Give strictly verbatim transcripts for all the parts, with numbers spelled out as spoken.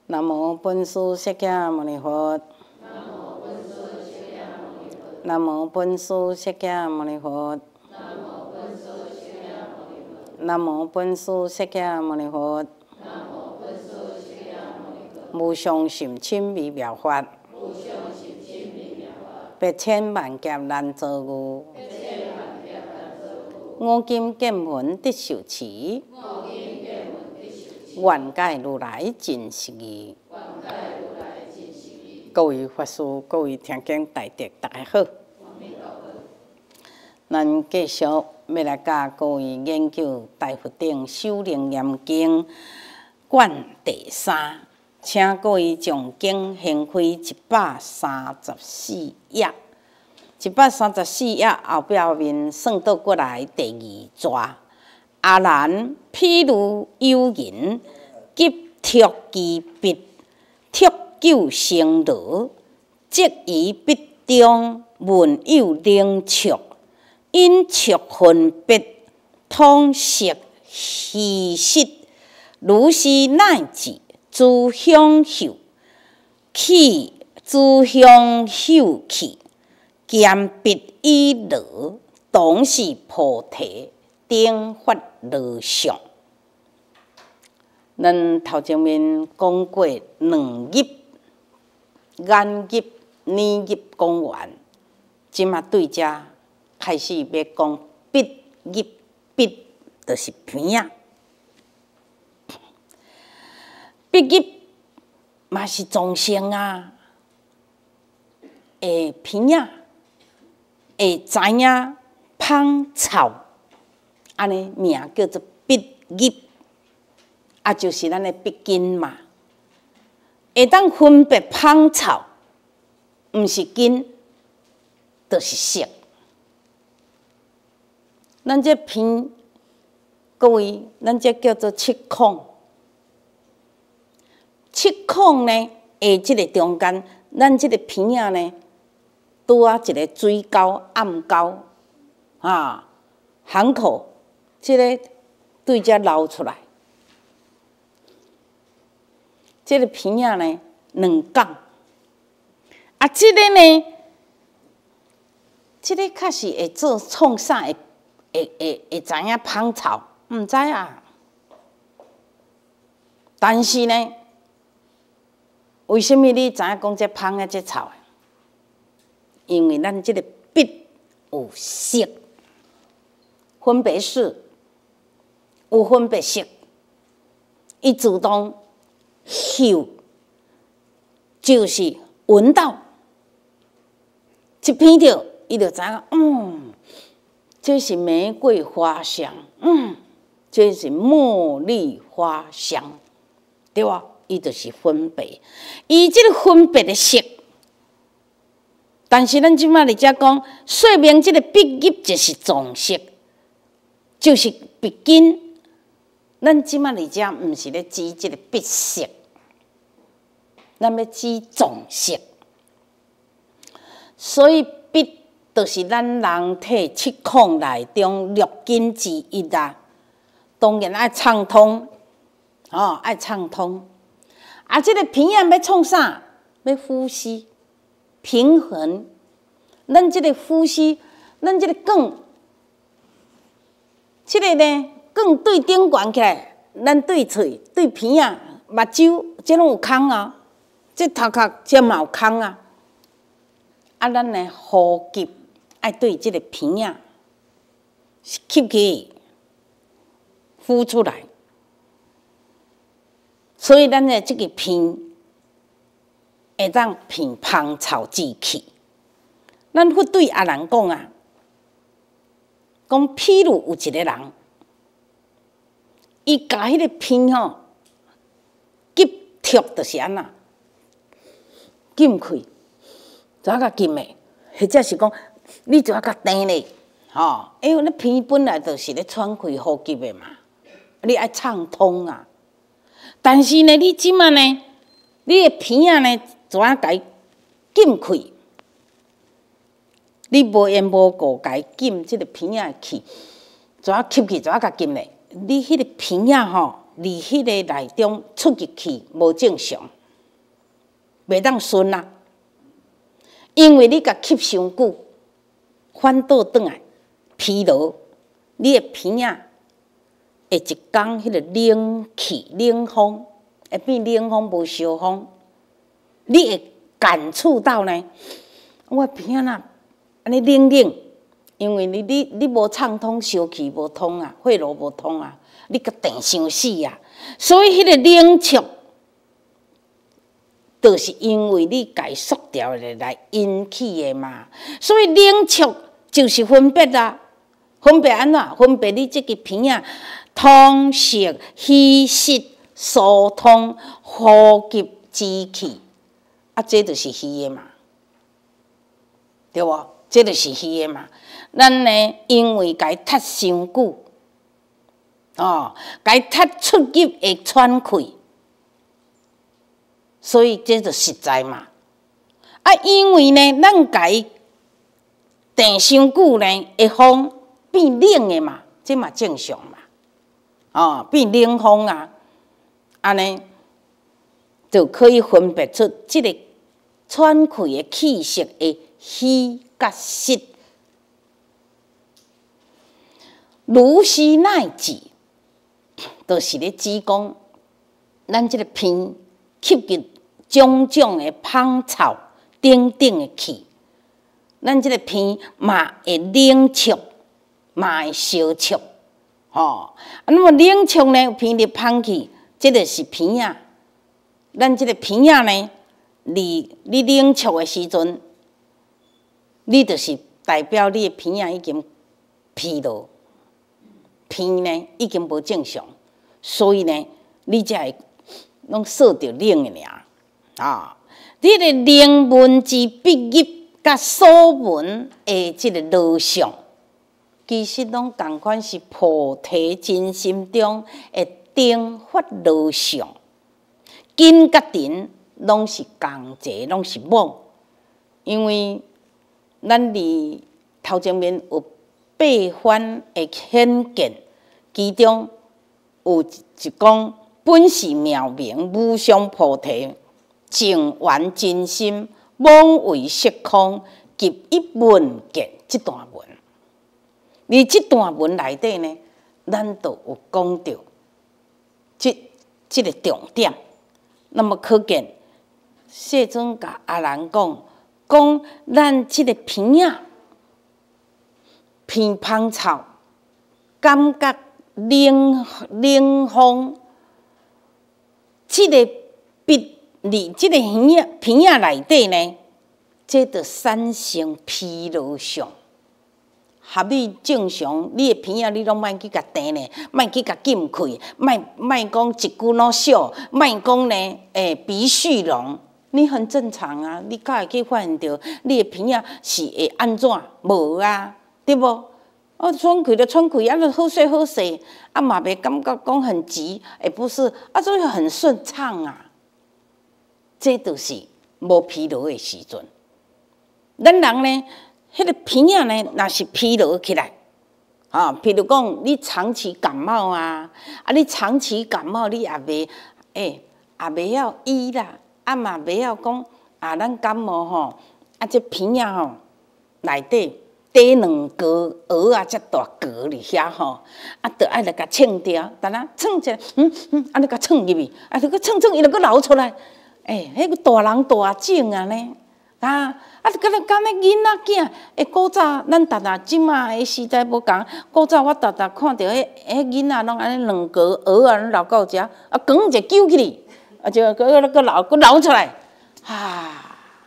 南无本师释迦牟尼佛。南无本师释迦牟尼佛。南无本师释迦牟尼佛。无上甚深微妙法，百千万劫难遭遇。五金见闻得受持，愿解如来真实义。各位法师、各位听经大德，大家好。咱继续要来教各位研究《大佛顶修楞严经》卷第三，请各位将经掀开一百三十四页。一百三十四页后壁面算倒过来第二逝。阿难，譬如有人急脱其笔，脱救生罗，即于笔中闻有灵触，因触分别，通识虚实。如是乃至诸香受，去诸香受去。见笔以罗，当是菩提顶法罗相。咱头前面讲过两业、眼业、耳业讲完，即马对遮开始要讲笔业，笔就是片仔。笔业嘛是众生啊，会片仔。会知影芳草，安尼名叫做笔业，啊，就是咱的笔根嘛。会当分别芳草，毋是根，就是色。咱这片，各位，咱这叫做七孔。七孔呢，下即个中间，咱即个片仔呢。拄啊一个水沟、暗沟，啊，巷口，即个对遮流出来，即个片仔呢两杠，啊，即个呢，即个确实会做创啥？会会会会知影芳草，毋知啊。但是呢，为什么你知影讲这芳啊这草？因为咱这个笔有色，分别识，有分别识，伊自动嗅，就是闻到，一闻到，伊就知影，嗯，这是玫瑰花香，嗯，这是茉莉花香，对吧？伊就是分别，伊这个分别的色。但是咱即摆伫遮讲，说明即个笔业就是众色，就是笔根。咱即摆伫遮毋是咧指即个笔色，咱要指众色。所以笔就是咱人体七孔内中六根之一啊。当然爱畅通，哦，爱畅通。啊，即个片仔要创啥？要呼吸。平衡，咱即个呼吸，咱即个管，即个呢，管对顶悬起来，咱对喙、对鼻仔、目睭，即拢有空啊，即头壳即嘛有空啊。啊，咱的呼吸爱对即个鼻仔吸气，呼出来，所以咱的即个鼻。会当闻芳草之气，咱佛对阿难讲啊，讲譬如有一个人，伊甲迄个片吼，急脱就是安那，禁开，怎啊甲禁的？或者是讲，你怎啊甲停咧？吼，因为你片本来就是咧喘气呼吸的嘛，你爱畅通啊。但是呢，你即马呢，你的片仔呢？怎啊甲伊禁开？你无缘无故甲伊禁即个片仔的气，怎啊吸气？怎啊甲禁咧？你迄个片仔吼，离迄个内中出入去无正常， 袂当顺啊，因为你甲吸伤久，反倒转来疲劳，你的鼻仔会一天迄个冷气冷风，会变冷风无烧风，你会感触到呢？我鼻仔呐，安尼冷冷，因为你你你无畅通，烧气无通啊，血路无通啊，你甲电伤死啊！所以迄个冷触，就是因为你家缩掉的来引起的嘛。所以冷触就是分别啦，分别安怎？分别你即个鼻仔通息、稀释、疏通、呼吸之气，啊，这就是虚的嘛。对无？这就是虚的嘛。咱呢，因为该踢伤久，哦，该踢出入会喘气，所以这就实在嘛。啊，因为呢，咱该电伤久呢，会风变冷的嘛，这嘛正常嘛。哦，变冷风啊，安尼就可以分别出这个喘气的气息的虚甲实。如是乃至，就是咧指讲，咱这个鼻吸入种种的芳草等等的气，咱这个鼻嘛会冷触，嘛会烧触，吼、哦。那么冷触呢，鼻入芳气，这就是鼻仔。咱这个鼻仔呢，你你冷触的时阵，你就是代表你的鼻仔已经疲劳。鼻呢已经无正常，所以呢，你才会拢受着冷的尔啊。你个冷门之必入甲所闻的即个路上，其实拢同款是菩提真心中的定法路上，根甲尘拢是共齐，拢是某。因为咱伫头前面有八番的显见。其中有一讲，本是妙明无上菩提，净圆真心，妄为虚空，及一文见这段文。而这段文内底呢，咱都有讲到这这个重点。那么可见，世尊甲阿难讲，讲咱这个鼻仔、鼻芳草，感觉。冷冷风，这个鼻里这个鼻仔鼻仔内底呢，这着产生疲劳相。合你正常，你的鼻仔你拢莫去甲电呢，莫去甲禁气，莫莫讲一句喏笑，莫讲呢诶鼻虚聋，你很正常啊。你敢会去发现到你的鼻仔是会安怎？无啊，对无？哦，喘气就喘气，啊，就好势好势，啊嘛袂感觉讲很急，也不是，啊，所以很顺畅啊。这就是无疲劳的时阵。咱人呢，迄个鼻仔呢，若是疲劳起来，啊，譬如讲你长期感冒啊，啊，你长期感冒你也袂，诶、欸，也袂晓医啦，啊嘛袂晓讲啊，咱感冒吼，啊，这鼻仔吼内底。第两颗蚵仔遮大颗哩遐吼，啊，着爱来甲称掉，等下称一下，嗯嗯，安尼甲称入去，啊，着佮称称，伊着佮流出来，诶、欸，迄个大人大种啊呢，啊，啊，佮咱敢那囡仔囝，诶，古早咱逐逐即马的时代无共，古早我逐逐看到迄迄囡仔拢安尼两颗蚵仔拢流到遮，啊，光一揪起哩，啊，就佮佮佮流佮流出来，啊。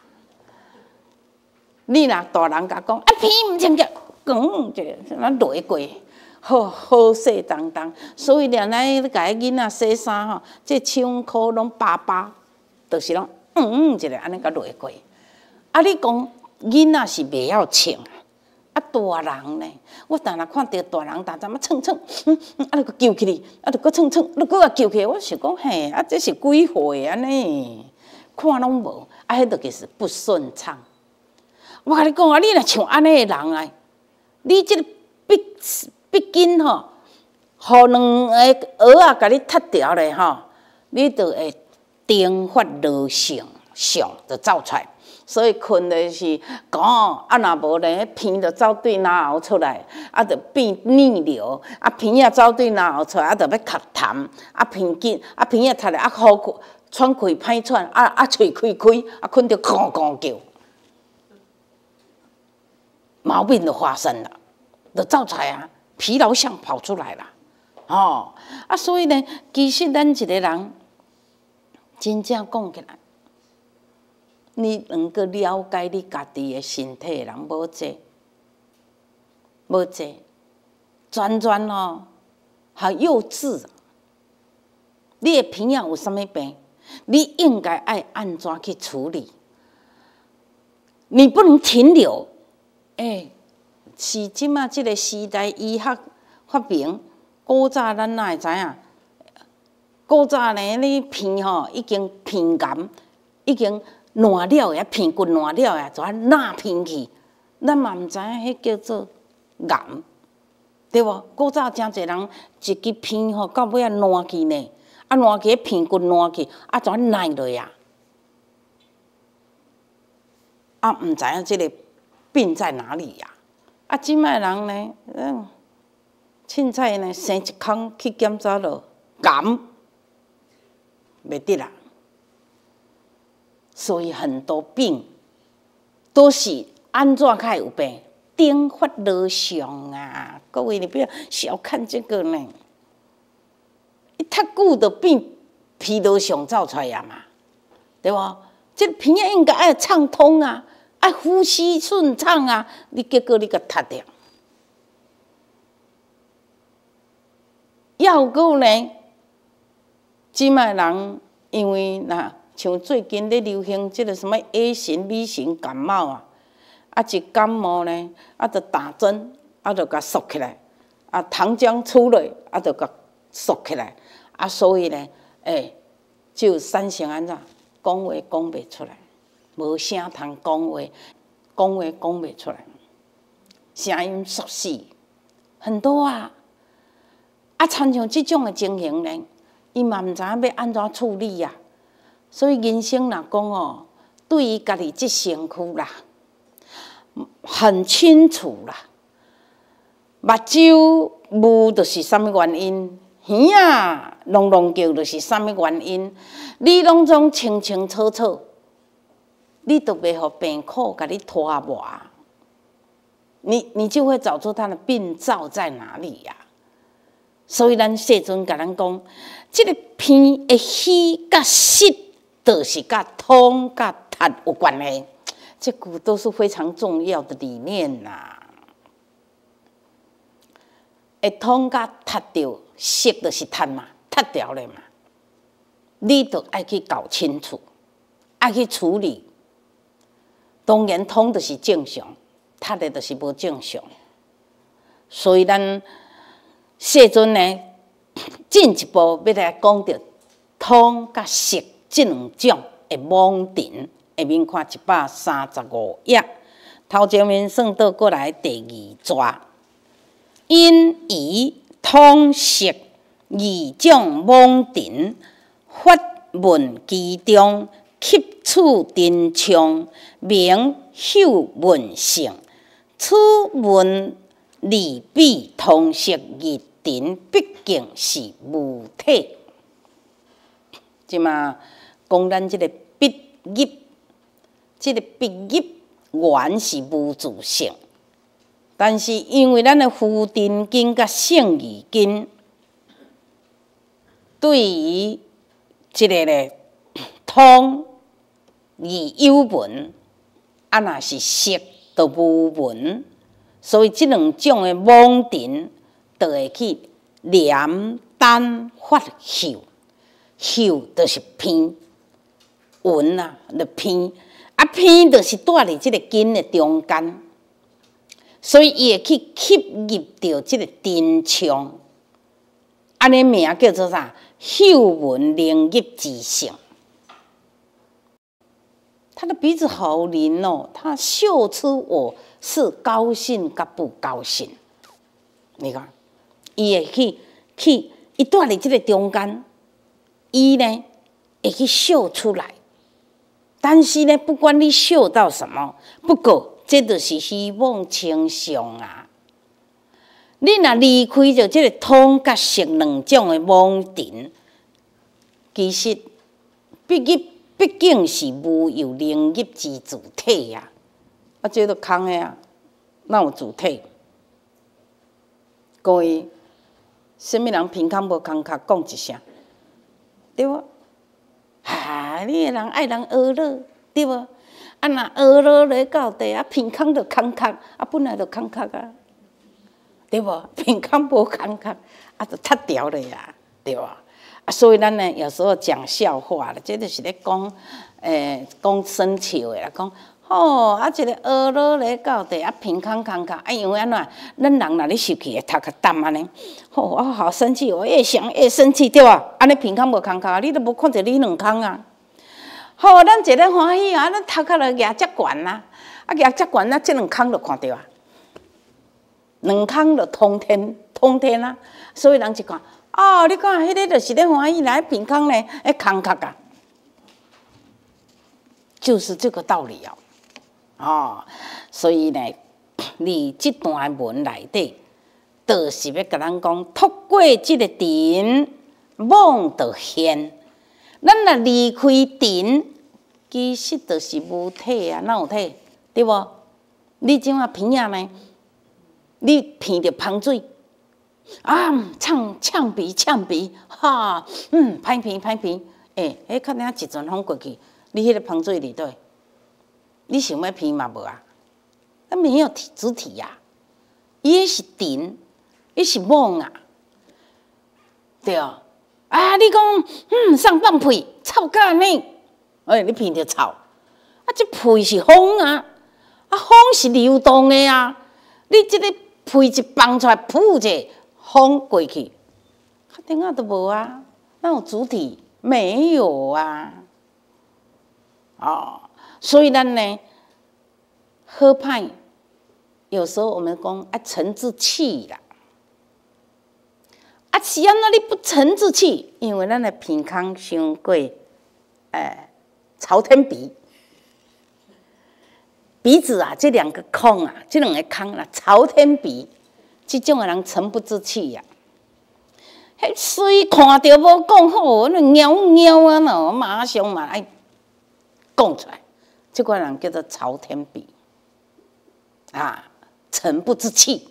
你若大人甲讲，啊鼻毋清洁，讲这个咱落过，好好势当当，所以连咱甲迄囡仔洗衫吼，这手裤拢巴巴，就是拢嗯一个安尼甲落过。啊，你讲囡仔是袂晓穿啊，大人呢？我逐日看到大人逐阵啊蹭蹭，嗯嗯，啊，就揪起哩，啊，就搁蹭蹭，就搁啊揪起，我想讲嘿，啊，这是几岁安尼？看拢无，啊，迄个就是不顺畅。我甲你讲啊，你若像安尼的人啊，你即个毕毕竟吼，互两个蚵仔甲你踢掉咧吼，你就会定发路上， 相就走出来。所以困的是讲，啊，若无咧，鼻就走对哪后出来，啊，就变逆流，啊，鼻啊走对哪后出来，啊，就要咳痰，啊，鼻紧，啊，鼻啊塌咧，啊，呼喘气歹喘，啊啊，喙开开，啊，困着咕咕叫，毛病就发生了，就走出来啊，疲劳相跑出来了，哦，啊，所以呢，其实咱一个人真正讲起来。你能够了解你家己的身体的人无济，无济，全全哦，还幼稚。你的鼻仔有啥物病？你应该爱安怎去处理？你不能停留。哎、欸，是即马即个时代医学发明，古早咱哪会知影？古早呢，你鼻吼已经鼻癌，已经。烂了呀，鼻骨烂了呀，就啊烂鼻去，咱嘛毋知影迄叫做癌，对无？古早真侪人一支鼻吼到尾啊烂去呢，啊烂去鼻骨烂去，啊就啊烂落呀，啊毋知影即个病在哪里呀？啊，即摆人呢，嗯，凊彩呢生一空去检查咯，癌袂得啦。所以很多病都是安怎才有病？颠发热相啊！各位，你不要小看这个呢。一太久的病，疲劳相走出来呀嘛，对不？这鼻仔应该爱畅通啊，爱呼吸顺畅啊，你结果你给塌掉。要够呢，即卖人因为那。像最近咧流行即个什么 A 型、B 型感冒啊，啊一感冒呢，啊就打针，啊就甲缩起来，啊糖浆出来，啊就甲缩起来，啊所以呢，诶、欸，就产生安怎讲话讲袂出来，无声通讲话，讲话讲袂出来，声音缩死，很多啊，啊参像即种的情形呢，伊嘛毋知影要安怎处理呀、啊。所以人生若讲哦，对于家己即身躯啦，很清楚啦。目睭雾就是啥物原因，耳仔隆隆叫就是啥物原因，你拢总清清楚楚，你都袂互病苦甲你拖磨，你你就会找出他的病灶在哪里呀、啊？所以咱世尊甲咱讲，即、这个鼻的虚甲实。就是甲通甲痰有关系，这个都是非常重要的理念呐。会通甲塌掉，湿就是痰嘛，塌掉了嘛，你都爱去搞清楚，爱去处理。当然通就是正常，塌的就是无正常。所以咱世尊呢，进一步要来讲到通甲湿。这两种的妄尘，下面看一百三十五页，头前面算倒过来第二节，因以通识二种妄尘，发问其中，吸取真枪，名朽问性。此问利弊通识二尘，毕竟是无体。即嘛。讲咱即个笔业，即个笔业原是无自性，但是因为咱的浮沉经甲性义经，对于即个咧通而有文，啊若是色就无文，所以即两种的妄尘，就会去连单发朽，朽就是偏。文啊，就偏啊偏，就是住伫即个根的中间，所以伊会去吸入到即个真枪，安尼名叫做啥？朽文灵入之性。他的鼻子好灵哦，他嗅出我是高兴甲不高兴。你看，伊会去去，伊住伫即个中间，伊呢会去嗅出来。 但是呢，不管你修到什么，不过这就是希望清相啊。你若离开着这个通甲色两种的妄尘，其实毕竟毕竟是无有灵业之主体呀、啊，啊，这都空的啊，哪有主体？各位，什么人平康无空壳讲一声，对无？啊，你个人爱人学乐，对无？啊，若学乐咧到底啊，平康就空壳，啊，本来就空壳啊。对无？平康无空壳，啊，就塌掉了呀，对无？啊，所以咱呢，有时候讲笑话啦，这就是咧讲，诶、欸，讲生笑的啦，讲，吼、哦，啊，一个学老咧到底啊，平康空壳，啊，因为安怎，咱人若咧受气，会头壳淡安尼，吼、哦，我好生气，我越想越生气，对无？安尼平康无空壳，你都无看着你两空啊。好，咱一个欢喜啊，咱头壳就举遮悬啊，啊，举遮悬啊，这两空就看到啊。两空就通天，通天啊！所以人一看，哦，你看，迄个就是咧欢喜来平空咧，迄空壳啊，就是这个道理哦。哦，所以呢，你这段文内底，就是要甲咱讲，透过这个尘，妄就现。咱若离开尘，其实就是无体啊，哪有体？对无？你怎啊鼻仔呢？你闻着芳水，啊，呛呛鼻呛鼻，哈，嗯，歹鼻歹鼻，诶、欸，迄较领一阵风过去，你迄个芳水伫倒？你想要闻嘛无啊？那没有体主体呀、啊，伊是尘，伊是妄啊，对啊。啊，你讲，嗯，上放屁，臭甲安尼，哎，你闻着臭，啊，这屁是风啊，啊，风是流动的啊，你这个。屁一放出来，噗者风过去，肯定啊都无啊，哪有主体？没有啊，哦，所以咱呢，好歹有时候我们讲啊沉住气啦，啊是安怎你不沉住气？因为咱的鼻孔伤过，诶，朝天鼻。鼻子啊，这两个孔啊，这两个孔啊，朝天鼻，这种的人沉不住气呀、啊。迄水看到无讲好，那喵喵啊喏，马上嘛爱讲出来。这款人叫做朝天鼻啊，沉不住气。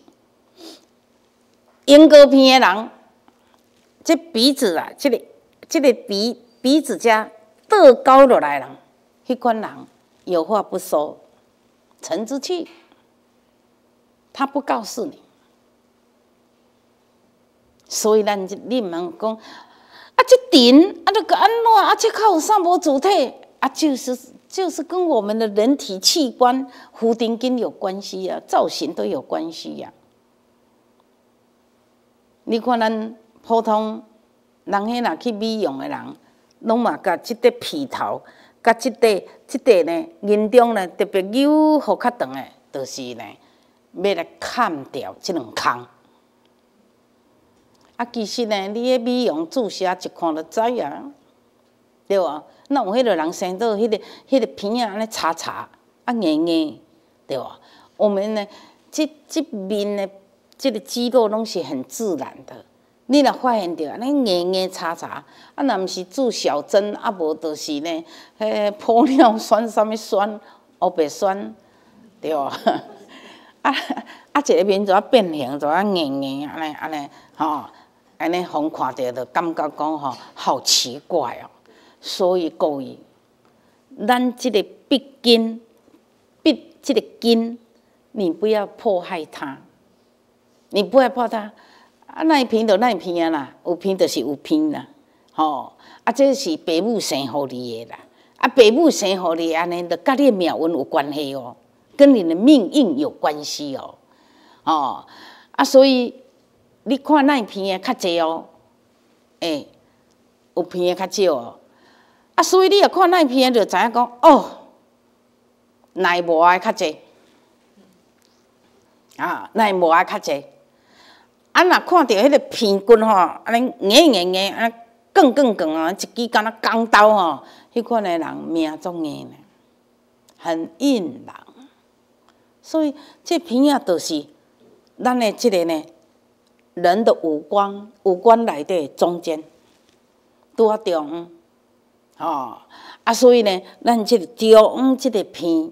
严格片的人，这鼻子啊，这个这个鼻鼻子加倒高落来人，迄款人有话不说。沉住气，他不告诉你，所以咱你问讲啊，这尘啊，这个安怎啊，这靠有啥无主体啊？就是就是跟我们的人体器官、蝴蝶筋有关系啊，造型都有关系呀、啊。你看咱普通人迄若去美容的人，拢嘛甲即块皮头。甲即块、即块呢，人中呢特别扭好较长诶，就是呢，要来砍掉即两空。啊，其实呢，你迄美容注射一看就知啊，对无？那有迄个人生到迄个、迄个片啊，安尼擦擦啊硬硬，对无？我们呢，即即面的即个肌肉拢是很自然的。你若发现着安尼硬硬擦擦，啊，若毋是注小针，啊无就是呢，迄玻尿酸啥物酸，黑白酸，对无？啊啊，一个面就啊变形，就啊硬硬安尼安尼，吼，安尼互看着就感觉讲吼，好奇怪哦。所以各位，咱即个闭筋，闭即个筋，你不要迫害它，你不要迫它。啊，哪会偏就哪会偏啊啦，有偏就是有偏啦，吼！啊，这是父母生互你的啦，啊，父母生互你安尼，就甲你的命运有关系哦，跟你的命运有关系哦，哦，啊，所以你看哪会偏的较济哦，诶、欸，有偏的较少哦，啊，所以你若看哪会偏的，就知影讲哦，哪会无爱较济，啊，哪会无爱较济。啊，若看到迄个鼻骨吼，安尼硬硬硬，安尼更更更啊，一支敢若钢刀吼，迄款的人命足硬呢。 很硬朗。所以这片啊，就是咱的这个呢，人的五官，五官内底中间，拄啊中央，哦，啊，所以呢，咱这个中央这个片，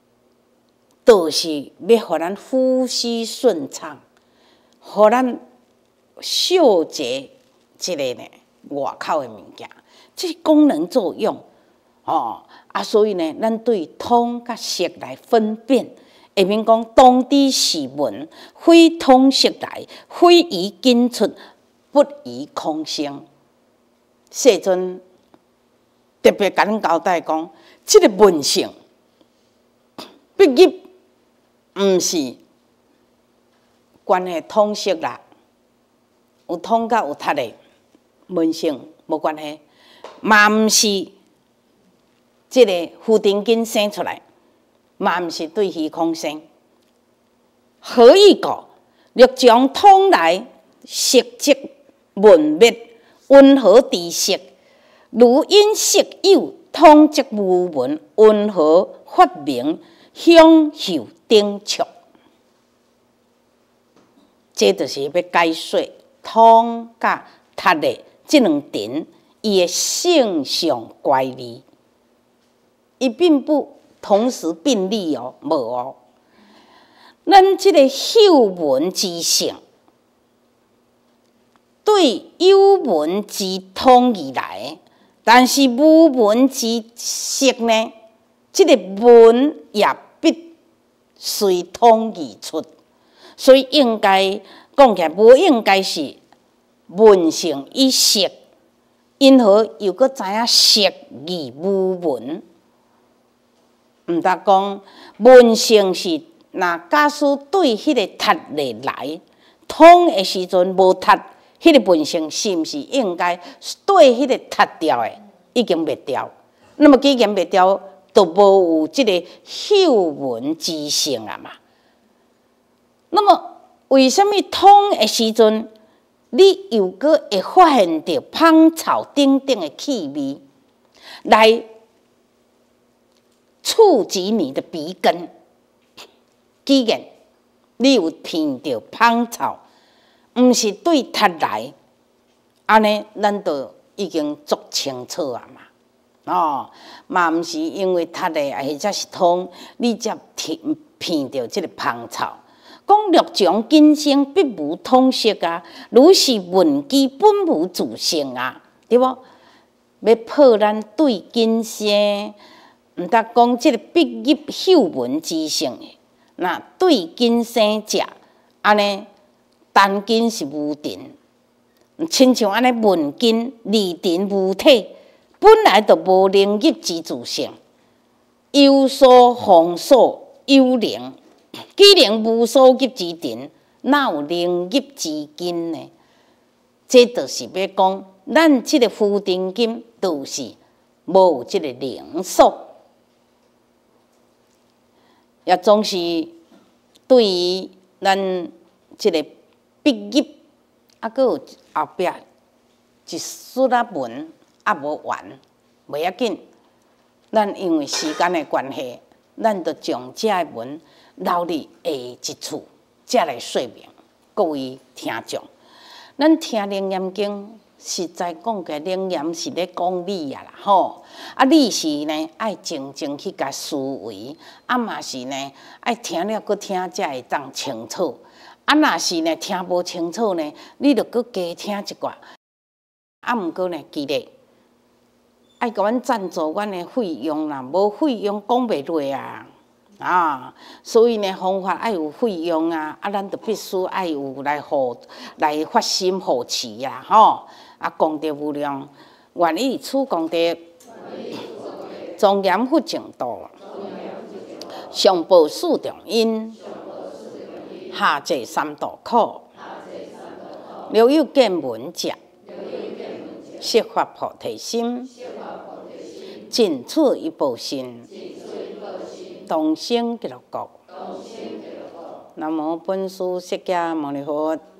就是要互咱呼吸顺畅，互咱嗅觉这个呢外口的物件，这功能作用，哦，啊，所以呢，咱对通甲色来分辨。下面讲当知是闻，非通色来，非宜紧出，不宜空生。世尊特别甲咱交代讲，这个闻性必入，毋是关系通色啦，有通甲有塌的闻性无关系，嘛毋是这个负定根生出来。嘛毋是对虚空生，何以故？欲将通来色即闻灭，云何知色？如因色有，通即无闻，云何发明向后顶触？这就是要解说通甲塌的这两点，伊的性相乖离，伊并不。同时并立哦，无哦。咱这个嗅闻之性，对有闻之通而来，但是无闻之色呢？这个闻也必随通而出，所以应该讲起来，无应该是闻性以色，因何又搁知影色而无闻？毋得讲闻性是，若假使对迄个塌的来通的时阵无塌，迄个闻性是毋是应该对迄个塌掉的已经灭掉？那么既然灭掉，就无有即个嗅闻之性啊嘛。那么为什么通的时阵，你又搁会发现到芳草顶顶的气味来？触及你的鼻根，既然你有闻到芳草，毋是对塌来，安尼咱就已经足清楚啊嘛。哦，嘛毋是因为塌的，或者是通，你才闻闻到这个芳草。讲六种根生必无通色啊，如是闻机本无自性啊，对无？要破咱对根生。毋得讲即个必入嗅闻之性，那对根生者，安尼单根是无定，亲像安尼闻根离定无体，本来就无能入之自性，有所防所有灵，既然无所入之定，哪有能入之根呢？这就是要讲，咱即个负定根就是无即个灵所。也总是对于咱这个毕业，啊，搁有后壁一撮仔文啊无完，袂要紧。咱因为时间的关系，咱就将这个文留伫下一处，再来说明各位听众。咱听《楞严经》，实在讲个楞严是咧讲理啊啦，吼！啊，理是呢爱静静去甲思维，啊嘛是呢爱听了搁听才会当清楚。啊，若是呢听无清楚呢，你着搁加听一寡。啊，毋过呢，记得爱甲阮赞助阮的费用啦，无费用讲袂落啊。啊，所以呢，方法爱有费用啊，啊，咱就必须爱有来护、来发心护持呀，吼！啊，功德无量，愿以此功德，庄严佛净土，上报四重因，下济三途苦，留有见闻者，悉发菩提心，尽此一报身。同生极乐国。南无本师释迦牟尼佛。